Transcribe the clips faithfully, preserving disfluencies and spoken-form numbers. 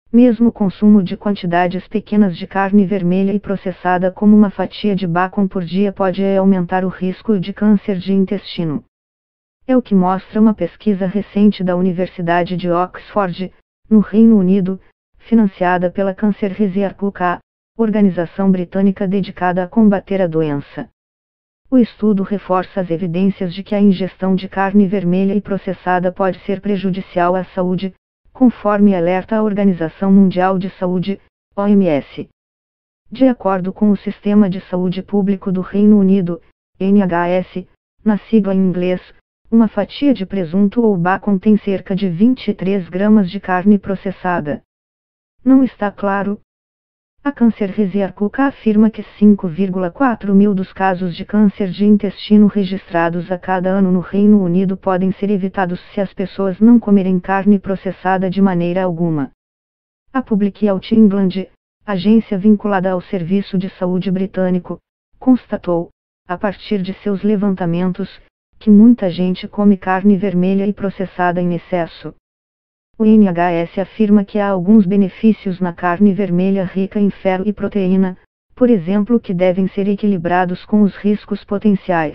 Mesmo o consumo de quantidades pequenas de carne vermelha e processada como uma fatia de bacon por dia pode aumentar o risco de câncer de intestino. É o que mostra uma pesquisa recente da Universidade de Oxford, no Reino Unido, financiada pela Cancer Research U K, organização britânica dedicada a combater a doença. O estudo reforça as evidências de que a ingestão de carne vermelha e processada pode ser prejudicial à saúde, conforme alerta a Organização Mundial de Saúde, O M S. De acordo com o Sistema de Saúde Público do Reino Unido, N H S, na sigla em inglês, uma fatia de presunto ou bacon tem cerca de vinte e três gramas de carne processada. Não está claro. A Cancer Research U K afirma que cinco vírgula quatro mil dos casos de câncer de intestino registrados a cada ano no Reino Unido podem ser evitados se as pessoas não comerem carne processada de maneira alguma. A Public Health England, agência vinculada ao Serviço de Saúde britânico, constatou, a partir de seus levantamentos, que muita gente come carne vermelha e processada em excesso. O N H S afirma que há alguns benefícios na carne vermelha rica em ferro e proteína, por exemplo, que devem ser equilibrados com os riscos potenciais.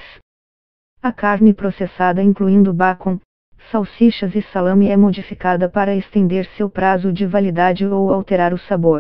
A carne processada, incluindo bacon, salsichas e salame, é modificada para estender seu prazo de validade ou alterar o sabor.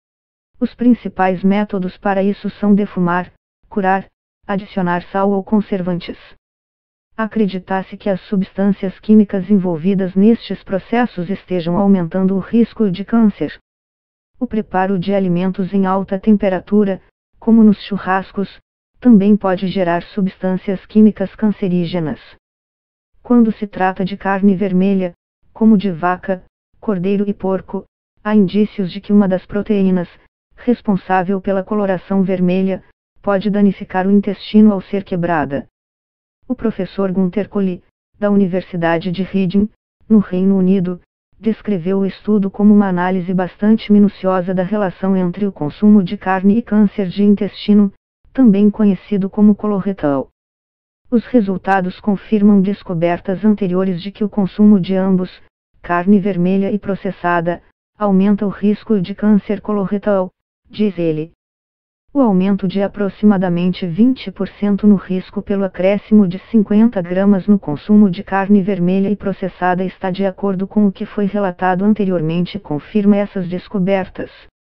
Os principais métodos para isso são defumar, curar, adicionar sal ou conservantes. Acredita-se que as substâncias químicas envolvidas nestes processos estejam aumentando o risco de câncer. O preparo de alimentos em alta temperatura, como nos churrascos, também pode gerar substâncias químicas cancerígenas. Quando se trata de carne vermelha, como de vaca, cordeiro e porco, há indícios de que uma das proteínas, responsável pela coloração vermelha, pode danificar o intestino ao ser quebrada. O professor Gunther Kohli, da Universidade de Reading, no Reino Unido, descreveu o estudo como uma análise bastante minuciosa da relação entre o consumo de carne e câncer de intestino, também conhecido como coloretal. Os resultados confirmam descobertas anteriores de que o consumo de ambos, carne vermelha e processada, aumenta o risco de câncer coloretal, diz ele. O aumento de aproximadamente vinte por cento no risco pelo acréscimo de cinquenta gramas no consumo de carne vermelha e processada está de acordo com o que foi relatado anteriormente e confirma essas descobertas.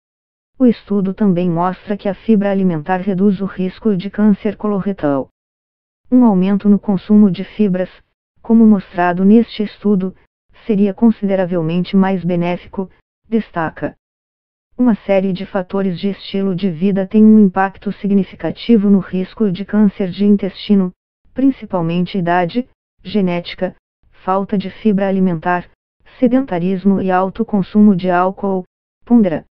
O estudo também mostra que a fibra alimentar reduz o risco de câncer coloretal. Um aumento no consumo de fibras, como mostrado neste estudo, seria consideravelmente mais benéfico, destaca. Uma série de fatores de estilo de vida tem um impacto significativo no risco de câncer de intestino, principalmente idade, genética, falta de fibra alimentar, sedentarismo e alto consumo de álcool, pondera.